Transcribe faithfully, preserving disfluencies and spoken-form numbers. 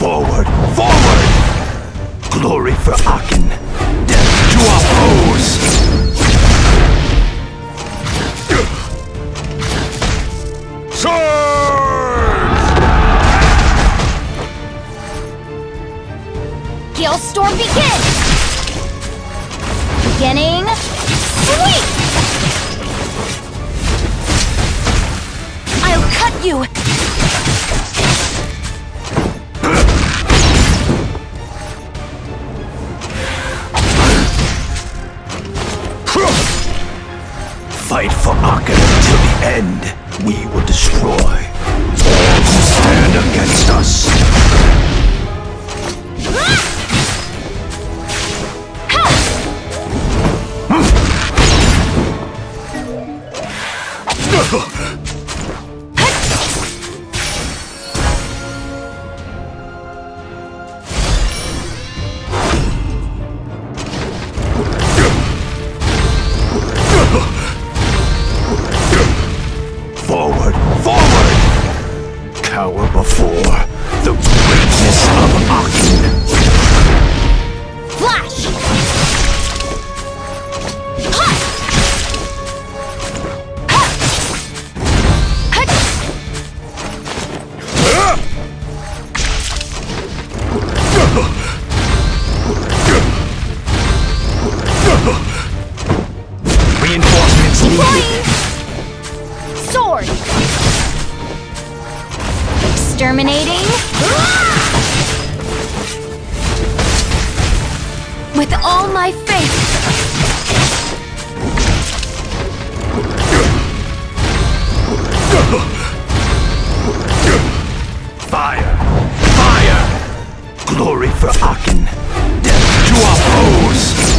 Forward, forward! Glory for Aachen! Death to our foes! Swords! Gale-storm begin! Beginning... Sweep! I'll cut you! Fight for Aachen until the end. We will destroy all who stand against us. Forward, forward! Cower before the greatness of Aachen. Flash! Reinforcements needed. Sword! Exterminating? With all my faith! Fire! Fire! Glory for Aachen! Death to our foes!